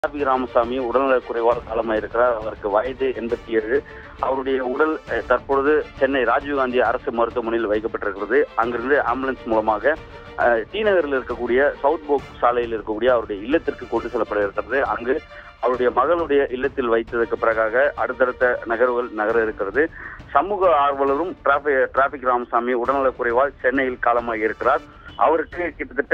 RP. Ramasamy உடல்நலக் குறைவால் காலமாயிருக்கிறார். அவருக்கு வயது 87. அவருடைய உடல் தற்பொழுது சென்னை ராஜீவ்காந்தி அரசு மருத்துவமனையில் வைக்கப்பட்டிருக்கிறது. அங்கிருந்து ஆம்புலன்ஸ் மூலமாக டி நகரில் இருக்கக்கூடிய சவுத் போக் சாலையில் இருக்கக்கூடிய அவருடைய இல்லத்திற்கு கொண்டு செல்லப்பட இருக்கிறது. அங்கு அவருடைய மகளுடைய இல்லத்தில் வைத்ததற்கு பிறகாக அடுத்தடுத்த நகர்வுகள் நகர இருக்கிறது. சமூக ஆர்வலரும் டிராபிக் ராமசாமி உடல்நலக் குறைவால் சென்னையில் காலமாகி இருக்கிறார். அவருக்கு கிட்டத்தட்ட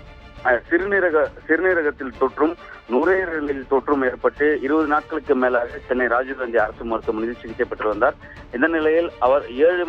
சிறுநீரகத்தில் தொற்றும் நுரையீரலில் தொற்றும் ஏற்பட்டு 20 நாட்களுக்கு மேலாக சென்னை ராஜீவ்காந்தி அரசு மருத்துவமனையில் சிகிச்சை பெற்று வந்தார். இந்த நிலையில் அவர்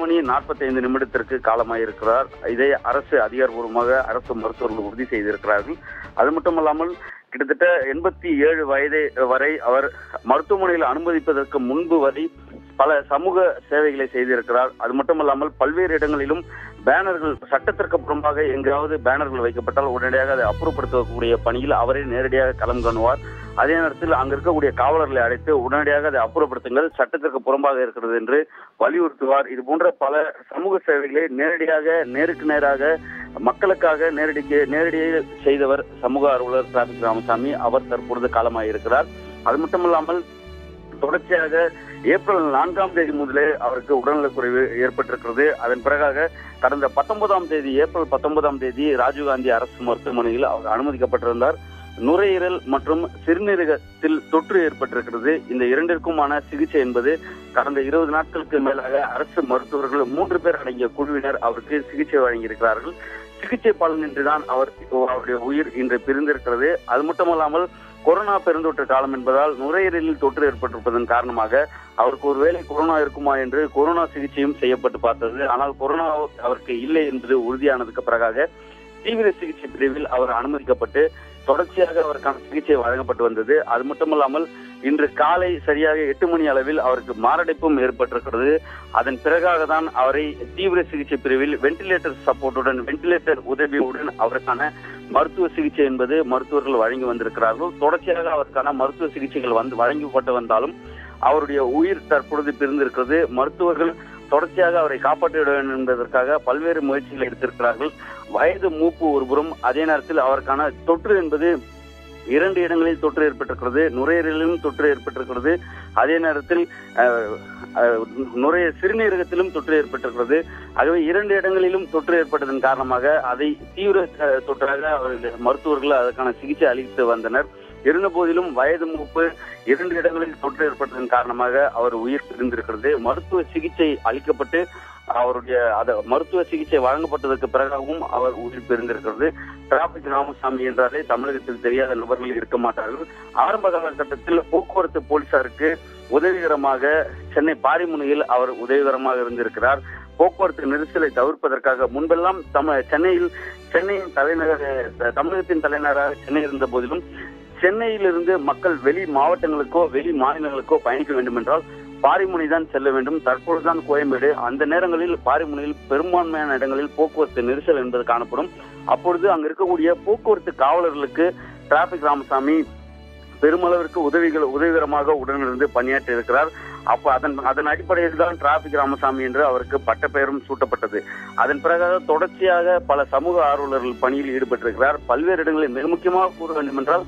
7:45 காலமாயிருக்கிறார். இதை அரசு அதிகாரப்பூர்வமாக அரசு மருத்துவர்கள் உறுதி செய்திருக்கிறார்கள். அது மட்டுமல்லாமல் கிட்டத்தட்ட 87 வயது வரை அவர் மருத்துவமனையில் அனுமதிப்பதற்கு முன்பு வரை பல சமூக சேவைகளை செய்திருக்கிறார். அது மட்டுமல்லாமல் பல்வேறு இடங்களிலும் பேனர்கள் சட்டத்திற்கு புறம்பாக எங்காவது பேனர்கள் வைக்கப்பட்டால் உடனடியாக அதை அப்புறப்படுத்தக்கூடிய பணியில் அவரே நேரடியாக களம் காணுவார். அதே நேரத்தில் அங்கு இருக்கக்கூடிய காவலர்களை அழைத்து உடனடியாக அதை அப்புறப்படுத்துங்கள், சட்டத்திற்கு புறம்பாக இருக்கிறது என்று வலியுறுத்துவார். இது போன்ற பல சமூக சேவைகளை நேருக்கு நேராக மக்களுக்காக நேரடியாக செய்தவர் சமூக ஆர்வலர் டிராபிக் ராமசாமி. அவர் தற்பொழுது காலமாயிருக்கிறார். அது மட்டுமல்லாமல் தொடர்ச்சியாக ஏப்ரல் 4ஆம் தேதி முதலே அவருக்கு உடல்நலக்குறைவு ஏற்பட்டிருக்கிறது. அதன் பிறகாக கடந்த ஏப்ரல் 19ஆம் தேதி ராஜீவ்காந்தி அரசு மருத்துவமனையில் அவர் அனுமதிக்கப்பட்டிருந்தார். நுரையீரல் மற்றும் சிறுநீரகத்தில் தொற்று ஏற்பட்டிருக்கிறது. இந்த இரண்டிற்குமான சிகிச்சை என்பது கடந்த 20 நாட்களுக்கு மேலாக அரசு மருத்துவர்கள் 3 பேர் அடங்கிய குழுவினர் அவருக்கு சிகிச்சை வழங்கியிருக்கிறார்கள். சிகிச்சை பலனின்றிதான் அவருடைய உயிர் இன்று பிரிந்திருக்கிறது. அது மட்டுமல்லாமல் கொரோனா பெருந்தொற்று காலம் என்பதால் நுரையீரலில் தொற்று ஏற்பட்டிருப்பதன் காரணமாக அவருக்கு ஒருவேளை கொரோனா இருக்குமா என்று கொரோனா சிகிச்சையும் செய்யப்பட்டு பார்த்தது. ஆனால் கொரோனா அவருக்கு இல்லை என்பது உறுதியானதுக்கு பிறகாக தீவிர சிகிச்சை பிரிவில் அவர் அனுமதிக்கப்பட்டு தொடர்ச்சியாக அவருக்கான சிகிச்சை வழங்கப்பட்டு வந்தது. அது மட்டுமல்லாமல் இன்று காலை சரியாக 8 மணி அளவில் அவருக்கு மாரடைப்பும் ஏற்பட்டிருக்கிறது. அதன் பிறகாக தான் அவரை தீவிர சிகிச்சை பிரிவில் வென்டிலேட்டர் உதவியுடன் அவருக்கான மருத்துவ சிகிச்சை என்பது மருத்துவர்கள் வழங்கி வந்திருக்கிறார்கள். தொடர்ச்சியாக அவருக்கான மருத்துவ சிகிச்சைகள் வழங்கப்பட்டு வந்தாலும் அவருடைய உயிர் தற்பொழுது பிரிந்திருக்கிறது. மருத்துவர்கள் தொடர்ச்சியாக அவரை காப்பாற்ற வேண்டும் என்பதற்காக பல்வேறு முயற்சிகளை எடுத்திருக்கிறார்கள். வயது மூப்பு ஒருபுறம், அதே நேரத்தில் அவருக்கான தொற்று என்பது 2 இடங்களில் தொற்று ஏற்பட்டிருக்கிறது. நுரையீரலிலும் தொற்று ஏற்பட்டிருக்கிறது. அதே நேரத்தில் சிறுநீரகத்திலும் தொற்று ஏற்பட்டிருக்கிறது. ஆகவே 2 இடங்களிலும் தொற்று ஏற்பட்டதன் காரணமாக அதை தீவிர தொற்றாக மருத்துவர்கள் அதற்கான சிகிச்சை அளித்து வந்தனர். இருந்த போதிலும் வயது மூப்பு 2 இடங்களில் தொற்று ஏற்பட்டதன் காரணமாக அவர் உயிர் பிரிந்திருக்கிறது. மருத்துவ சிகிச்சை அளிக்கப்பட்டு மருத்துவ சிகிச்சை வழங்கப்பட்டதற்கு பிறகாகவும் அவர் உயிர் பிரிந்திருக்கிறது. டிராபிக் ராமசாமி என்றாலே தமிழகத்தில் தெரியாத நபர்கள் இருக்க மாட்டார்கள். ஆரம்ப காலகட்டத்தில் போக்குவரத்து போலீசாருக்கு உதவிகரமாக சென்னை பாரிமுனையில் அவர் உதவிகரமாக இருந்திருக்கிறார். போக்குவரத்து நெரிசலை தவிர்ப்பதற்காக முன்பெல்லாம் சென்னையின் தலைநகர், தமிழகத்தின் தலைநகராக சென்னை இருந்த போதிலும் சென்னையிலிருந்து மக்கள் வெளி மாவட்டங்களுக்கோ வெளி மாநிலங்களுக்கோ பயணிக்க வேண்டும் என்றால் பாரிமுனை தான் செல்ல வேண்டும். தற்பொழுதுதான் கோயம்பேடு. அந்த நேரங்களில் பாரிமுனையில் பெரும்பான்மையான இடங்களில் போக்குவரத்து நெரிசல் என்பது காணப்படும். அப்பொழுது அங்கு இருக்கக்கூடிய போக்குவரத்து காவலர்களுக்கு டிராபிக் ராமசாமி பெருமளவிற்கு உதவிகரமாக உடனிருந்து பணியாற்றி இருக்கிறார். அதன் அடிப்படையில் தான் டிராபிக் ராமசாமி என்று அவருக்கு பட்ட பெயரும் சூட்டப்பட்டது. அதன் பிறகாக தொடர்ச்சியாக பல சமூக ஆர்வலர்கள் பணியில் ஈடுபட்டிருக்கிறார். பல்வேறு இடங்களில் மிக முக்கியமாக கூற வேண்டும் என்றால்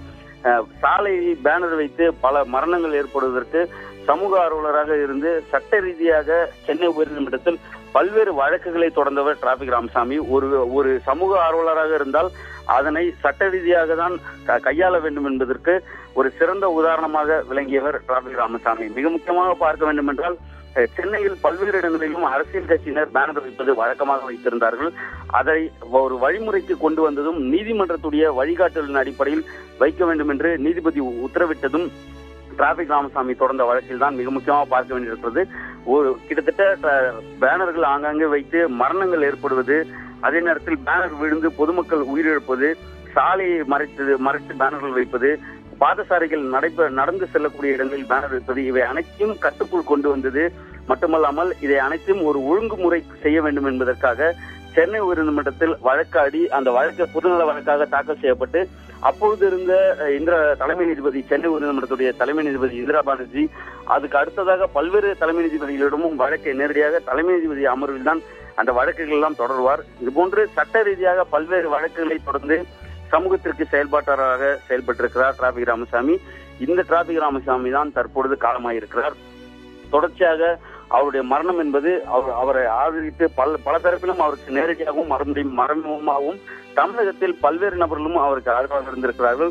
சாலையை பேனர் வைத்து பல மரணங்கள் ஏற்படுவதற்கு சமூக ஆர்வலராக இருந்து சட்ட ரீதியாக சென்னை உயர்நீதிமன்றத்தில் பல்வேறு வழக்குகளை தொடர்ந்தவர் டிராபிக் ராமசாமி. ஒரு சமூக ஆர்வலராக இருந்தால் அதனை சட்ட ரீதியாக தான் கையாள வேண்டும் என்பதற்கு ஒரு சிறந்த உதாரணமாக விளங்கியவர் டிராபிக் ராமசாமி. மிக முக்கியமாக பார்க்க வேண்டும் என்றால் சென்னையில் பல்வேறு இடங்களிலும் அரசியல் கட்சியினர் பேனர் வைப்பது வழக்கமாக வைத்திருந்தார்கள். அதை ஒரு வழிமுறைக்கு கொண்டு வந்ததும் நீதிமன்றத்துடைய வழிகாட்டலின் அடிப்படையில் வைக்க வேண்டும் என்று நீதிபதி உத்தரவிட்டதும் டிராபிக் ராமசாமி தொடர்ந்த வழக்கில் தான் மிக முக்கியமாக பார்க்க வேண்டியிருக்கிறது. கிட்டத்தட்ட பேனர்கள் ஆங்காங்கே வைத்து மரணங்கள் ஏற்படுவது, அதே நேரத்தில் பேனர் விழுந்து பொதுமக்கள் உயிரிழப்பது, சாலையை மறைத்து பேனர்கள் வைப்பது, பாதசாரிகள் நடந்து செல்லக்கூடிய இடங்களில் பேனர் வைப்பது, இவை அனைத்தையும் கட்டுக்குள் கொண்டு வந்தது மட்டுமல்லாமல் இதை அனைத்தையும் ஒரு ஒழுங்குமுறை செய்ய வேண்டும் என்பதற்காக சென்னை உயர்நீதிமன்றத்தில் வழக்காடி அந்த வழக்கு பொதுநல வழக்காக தாக்கல் செய்யப்பட்டு அப்பொழுது இருந்த தலைமை நீதிபதி, சென்னை உயர்நீதிமன்றத்துடைய தலைமை நீதிபதி இந்திரா பானர்ஜி, அதுக்கு அடுத்ததாக பல்வேறு தலைமை நீதிபதிகளிடமும் வழக்கை நேரடியாக தலைமை நீதிபதி அமர்வில் தான் அந்த வழக்குகள் எல்லாம் தொடர்வார். இதுபோன்று சட்ட ரீதியாக பல்வேறு வழக்குகளை தொடர்ந்து சமூகத்திற்கு செயல்பாட்டாளராக செயல்பட்டிருக்கிறார் டிராபிக் ராமசாமி. இந்த டிராபிக் ராமசாமி தான் தற்பொழுது காலமாயிருக்கிறார். தொடர்ச்சியாக அவருடைய மரணம் என்பது அவரை ஆதரித்து பல தரப்பிலும் அவருக்கு நேரடியாகவும் மறைமுகமாகவும் தமிழகத்தில் பல்வேறு நபர்களும் அவருக்கு ஆதரவாக இருந்திருக்கிறார்கள்.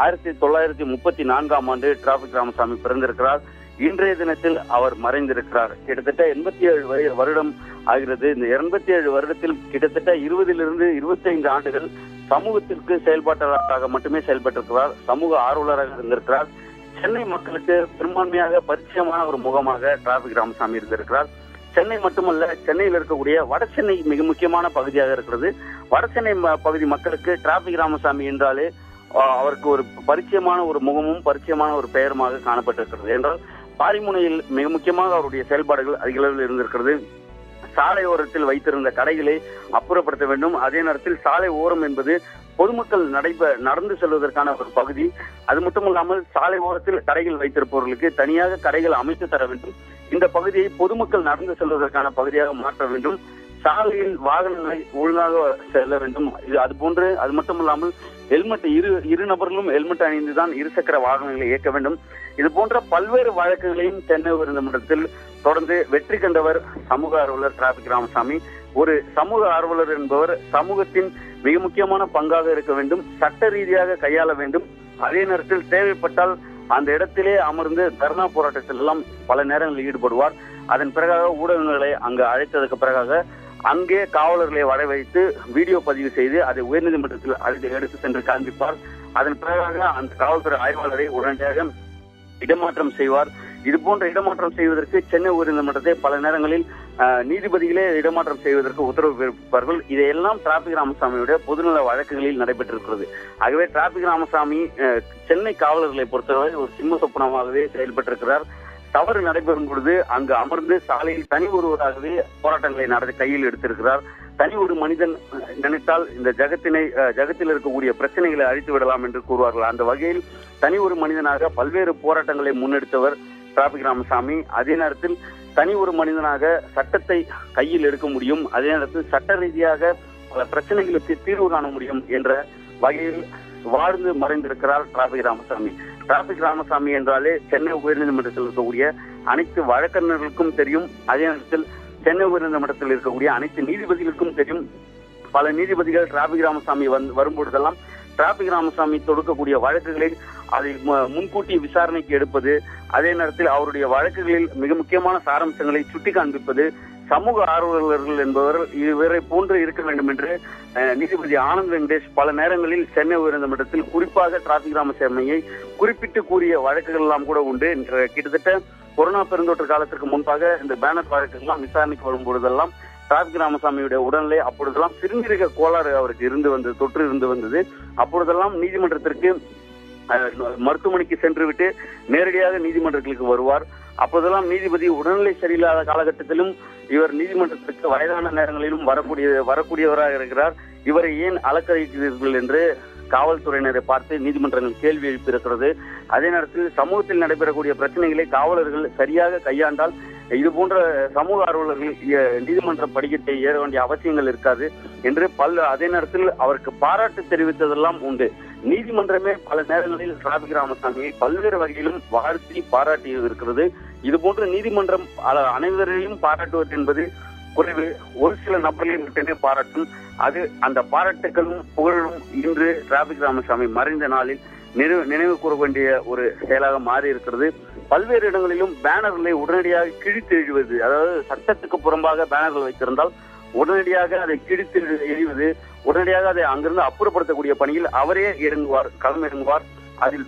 1934ஆம் ஆண்டு டிராபிக் ராமசாமி பிறந்திருக்கிறார். இன்றைய தினத்தில் அவர் மறைந்திருக்கிறார். கிட்டத்தட்ட 87 வருடம் ஆகிறது. இந்த 87 வருடத்தில் கிட்டத்தட்ட 20லிருந்து 25 ஆண்டுகள் சமூகத்திற்கு செயல்பாட்டாளராக மட்டுமே செயல்பட்டிருக்கிறார். சமூக ஆர்வலராக இருந்திருக்கிறார். சென்னை மக்களுக்கு பெரும்பான்மையாக பரிச்சயமான ஒரு முகமாக டிராபிக் ராமசாமி இருந்திருக்கிறார். சென்னை மட்டுமல்ல, சென்னையில் இருக்கக்கூடிய வடசென்னை மிக முக்கியமான பகுதியாக இருக்கிறது. வடசென்னை பகுதி மக்களுக்கு டிராபிக் ராமசாமி என்றாலே அவருக்கு ஒரு பரிச்சயமான ஒரு முகமும் பரிச்சயமான ஒரு பெயருமாக காணப்பட்டிருக்கிறது. என்றால் பாரிமுனையில் மிக முக்கியமாக அவருடைய செயல்பாடுகள் அதிக அளவில் இருந்திருக்கிறது. சாலை ஓரத்தில் வைத்திருந்த கடைகளை அப்புறப்படுத்த வேண்டும். அதே நேரத்தில் சாலை ஓரம் என்பது பொதுமக்கள் நடந்து செல்வதற்கான ஒரு பகுதி. அது மட்டுமல்லாமல் சாலை ஓரத்தில் கடைகள் வைத்திருப்பவர்களுக்கு தனியாக கடைகள் அமைத்து தர வேண்டும். இந்த பகுதியை பொதுமக்கள் நடந்து செல்வதற்கான பகுதியாக மாற்ற வேண்டும். சாலையில் வாகனங்களை ஒழுங்காக செல்ல வேண்டும். அது மட்டுமல்லாமல் ஹெல்மெட் இரு நபர்களும் ஹெல்மெட் அணிந்துதான் இருசக்கர வாகனங்களை இயக்க வேண்டும். இது போன்ற பல்வேறு வழக்குகளையும் சென்னை உயர்நீதிமன்றத்தில் தொடர்ந்து வெற்றி கண்டவர் சமூக ஆர்வலர் டிராபிக் ராமசாமி. ஒரு சமூக ஆர்வலர் என்பவர் சமூகத்தின் மிக முக்கியமான பங்காக இருக்க வேண்டும். சட்ட ரீதியாக கையாள வேண்டும். அதே நேரத்தில் தேவைப்பட்டால் அந்த இடத்திலே அமர்ந்து தர்ணா போராட்டத்தில் எல்லாம் பல நேரங்களில் ஈடுபடுவார். அதன் பிறகாக ஊடகங்களை அங்கு அழைத்ததற்கு பிறகாக அங்கே காவலர்களை வர வைத்து வீடியோ பதிவு செய்து அதை உயர்நீதிமன்றத்தில் எடுத்து சென்று காண்பிப்பார். அதன் பிறகாக அந்த காவல்துறை ஆய்வாளரை உடனடியாக இடமாற்றம் செய்வார். இது போன்ற இடமாற்றம் செய்வதற்கு சென்னை உயர்நீதிமன்றத்தை பல நேரங்களில் நீதிபதிகளே இடமாற்றம் செய்வதற்கு உத்தரவு பிறப்பிப்பார்கள். இதையெல்லாம் டிராபிக் ராமசாமியுடைய பொதுநல வழக்குகளில் நடைபெற்றிருக்கிறது. ஆகவே டிராபிக் ராமசாமி சென்னை காவலர்களை பொறுத்தவரை ஒரு சிம்ம சொப்பனமாகவே செயல்பட்டிருக்கிறார். தவறு நடைபெறும் பொழுது அங்கு அமர்ந்து சாலையில் தனி ஒருவராகவே போராட்டங்களை கையில் எடுத்திருக்கிறார். தனி ஒரு மனிதன் நினைத்தால் இந்த ஜகத்தில் இருக்கக்கூடிய பிரச்சனைகளை அழித்து விடலாம் என்று கூறுவார்கள். அந்த வகையில் தனி ஒரு மனிதனாக பல்வேறு போராட்டங்களை முன்னெடுத்தவர் டிராபிக் ராமசாமி. அதே நேரத்தில் தனி ஒரு மனிதனாக சட்டத்தை கையில் எடுக்க முடியும். அதே நேரத்தில் சட்ட ரீதியாக பல பிரச்சனைகளுக்கு தீர்வு காண முடியும் என்ற வகையில் வாழ்ந்து மறைந்திருக்கிறார் டிராபிக் ராமசாமி. டிராபிக் ராமசாமி என்றாலே சென்னை உயர்நீதிமன்றத்தில் இருக்கக்கூடிய அனைத்து வழக்கறிஞர்களுக்கும் தெரியும். அதே நேரத்தில் சென்னை உயர்நீதிமன்றத்தில் இருக்கக்கூடிய அனைத்து நீதிபதிகளுக்கும் தெரியும். பல நீதிபதிகள் டிராபிக் ராமசாமி வரும்பொழுதெல்லாம் டிராபிக் ராமசாமி தொடுக்கக்கூடிய வழக்குகளை அதை முன்கூட்டி விசாரணைக்கு எடுப்பது, அதே நேரத்தில் அவருடைய வழக்குகளில் மிக முக்கியமான சாராம்சங்களை சுட்டி காண்பிப்பது, சமூக ஆர்வலர்கள் என்பவர் இவரை போன்று இருக்க வேண்டும் என்று நீதிபதி ஆனந்த் வெங்கடேஷ் பல நேரங்களில் சென்னை உயர்நீதிமன்றத்தில் குறிப்பாக டிராபிக் ராமசாமியை குறிப்பிட்டு கூறிய வழக்குகள் எல்லாம் கூட உண்டு. கிட்டத்தட்ட கொரோனா பெருந்தொற்று காலத்திற்கு முன்பாக இந்த பேனர் வழக்குகள்லாம் விசாரணைக்கு வரும் பொழுதெல்லாம் டிராபிக் ராமசாமியுடைய உடல்நிலை அப்பொழுதெல்லாம் சிறுநீரக கோளாறு அவருக்கு தொற்று இருந்து வந்தது. அப்பொழுதெல்லாம் நீதிமன்றத்திற்கு மருத்துவமனைக்கு சென்றுவிட்டு நேரடியாக நீதிமன்றங்களுக்கு வருவார். அப்போதெல்லாம் நீதிபதி உடல்நிலை சரியில்லாத காலகட்டத்திலும் இவர் நீதிமன்றத்திற்கு வயதான நேரங்களிலும் வரக்கூடியவராக இருக்கிறார். இவரை ஏன் அலக்கழிக்கிறீர்கள் என்று காவல்துறையினரை பார்த்து நீதிமன்றங்கள் கேள்வி எழுப்பியிருக்கிறது. அதே நேரத்தில் சமூகத்தில் நடைபெறக்கூடிய பிரச்சனைகளை காவலர்கள் சரியாக கையாண்டால் இது போன்ற சமூக ஆர்வலர்கள் நீதிமன்ற படிக்கட்டை ஏற வேண்டிய அவசியங்கள் இருக்காது என்று அதே நேரத்தில் அவருக்கு பாராட்டு தெரிவித்ததெல்லாம் உண்டு. நீதிமன்றமே பல நேரங்களில் டிராபிக் ராமசாமியை பல்வேறு வகையிலும் வாழ்த்தி பாராட்டி இருக்கிறது. இது போன்ற நீதிமன்றம் அனைவரையும் பாராட்டுவது என்பது குறைவு. ஒரு சில நபர்களை மட்டுமே பாராட்டும். அந்த பாராட்டுகளும் புகழும் இன்று டிராபிக் ராமசாமி மறைந்த நாளில் நினைவு கூற வேண்டிய ஒரு செயலாக மாறி இருக்கிறது. பல்வேறு இடங்களிலும் பேனர்களை உடனடியாக கிழித்து எறிவது, அதாவது சட்டத்துக்கு புறம்பாக பேனர்கள் வைத்திருந்தால் உடனடியாக அதை கிழித்து எறிவது, உடனடியாக அதை அங்கிருந்து அப்புறப்படுத்தக்கூடிய பணியில் அவரே களம் இறங்குவார். அதில்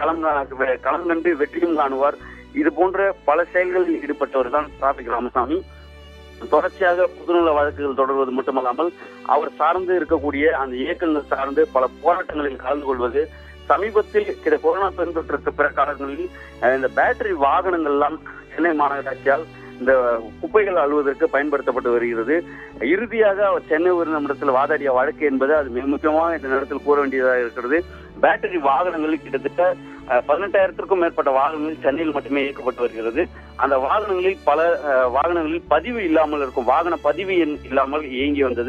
களம் கண்டு வெற்றியும் காணுவார். இது போன்ற பல செயல்களில் ஈடுபட்டவர் தான் டிராபிக் ராமசாமி. தொடர்ச்சியாக பொதுநல வழக்குகள் தொடர்வது மட்டுமல்லாமல் அவர் சார்ந்து இருக்கக்கூடிய அந்த இயக்கங்கள் சார்ந்து பல போராட்டங்களில் கலந்து கொள்வது. சமீபத்தில் கொரோனா பெருந்தொற்றுக்கு பிற காலங்களில் இந்த பேட்டரி வாகனங்கள் எல்லாம் சென்னை மாநகராட்சியால் இந்த குப்பைகள் அழுவதற்கு பயன்படுத்தப்பட்டு வருகிறது. இறுதியாக அவர் சென்னை உயர்நீதிமன்றத்தில் வாதாடிய வழக்கு என்பது அது மிக முக்கியமாக இந்த நேரத்தில் கூற வேண்டியதாக இருக்கிறது. பேட்டரி வாகனங்களில் கிட்டத்தட்ட 18,000க்கும் மேற்பட்ட வாகனங்கள் சென்னையில் மட்டுமே இயக்கப்பட்டு வருகிறது. அந்த வாகனங்களில் பல வாகனங்களில் பதிவு இல்லாமல் இருக்கும், வாகன பதிவு எண் இல்லாமல் இயங்கி வந்தது.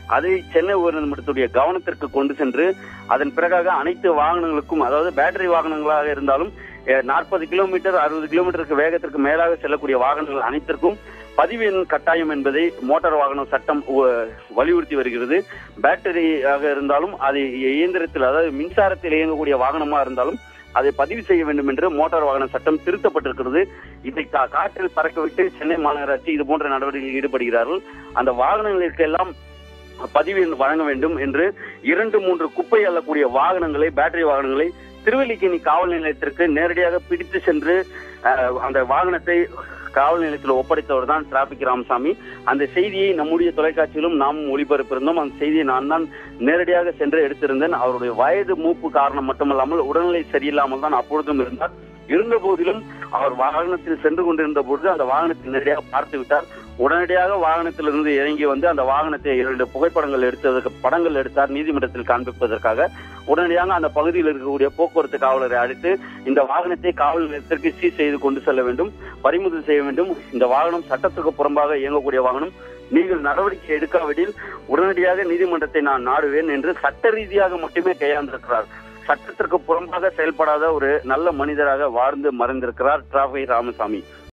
அதை சென்னை உயர்நீதிமன்றத்துடைய கவனத்திற்கு கொண்டு சென்று அதன் பிறகாக அனைத்து வாகனங்களுக்கும், அதாவது பேட்டரி வாகனங்களாக இருந்தாலும் 40 கிலோமீட்டர் 60 கிலோமீட்டருக்கு வேகத்திற்கு மேலாக செல்லக்கூடிய வாகனங்கள் அனைத்திற்கும் பதிவு எண் கட்டாயம் என்பதை மோட்டார் வாகன சட்டம் வலியுறுத்தி வருகிறது. பேட்டரியாக இருந்தாலும் அது இயந்திரத்தில், அதாவது மின்சாரத்தில் இயங்கக்கூடிய வாகனமா இருந்தாலும் அதை பதிவு செய்ய வேண்டும் என்று மோட்டார் வாகன சட்டம் திருத்தப்பட்டிருக்கிறது. இதை காற்றில் பறக்கவிட்டு சென்னை மாநகராட்சி இது போன்ற நடவடிக்கைகளில் ஈடுபடுகிறார்கள். அந்த வாகனங்களுக்கெல்லாம் பதிவு எண் வழங்க வேண்டும் என்று 2-3 குப்பை அள்ளக்கூடிய வாகனங்களை, பேட்டரி வாகனங்களை திருவல்லிக்கேணி காவல் நிலையத்திற்கு நேரடியாக பிடித்து சென்று அந்த வாகனத்தை காவல் நிலையத்தில் ஒப்படைத்தவர் தான் டிராபிக் ராமசாமி. அந்த செய்தியை நம்முடைய தொலைக்காட்சியிலும் நாம் ஒளிபரப்பிருந்தோம். அந்த செய்தியை நான் தான் நேரடியாக சென்று எடுத்திருந்தேன். அவருடைய வயது மூப்பு காரணம் மட்டுமல்லாமல் உடல்நிலை சரியில்லாமல் தான் அப்பொழுதும் இருந்தார். இருந்த போதிலும் அவர் வாகனத்தில் சென்று கொண்டிருந்த பொழுது அந்த வாகனத்தை நேரடியாக பார்த்து விட்டார். உடனடியாக வாகனத்திலிருந்து இறங்கி வந்து அந்த வாகனத்தை 2 புகைப்படங்கள் எடுத்ததற்கு படங்கள் எடுத்தார் நீதிமன்றத்தில் காண்பிப்பதற்காக. உடனடியாக அந்த பகுதியில் இருக்கக்கூடிய போக்குவரத்து காவலரை அழைத்து இந்த வாகனத்தை காவல் நிலையத்திற்கு சீஸ் செய்து கொண்டு செல்ல வேண்டும், பறிமுதல் செய்ய வேண்டும். இந்த வாகனம் சட்டத்துக்கு புறம்பாக இயங்கக்கூடிய வாகனம், நீங்கள் நடவடிக்கை எடுக்காவிடில் உடனடியாக நீதிமன்றத்தை நான் நாடுவேன் என்று சட்ட ரீதியாக மட்டுமே கையாண்டிருக்கிறார். சட்டத்திற்கு புறம்பாக செயல்படாத ஒரு நல்ல மனிதராக வாழ்ந்து மறைந்திருக்கிறார் டிராபிக் ராமசாமி.